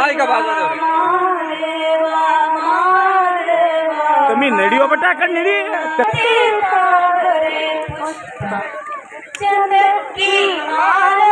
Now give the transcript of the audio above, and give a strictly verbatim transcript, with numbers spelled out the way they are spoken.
ಈಗ ಬಾಜಾದವ್ರಿ तुम्ही नडिओ बटा कड नडी चंद्र की माला